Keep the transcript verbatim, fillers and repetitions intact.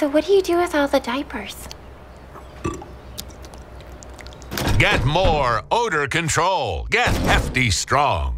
So what do you do with all the diapers? Get more odor control. Get Hefty Strong.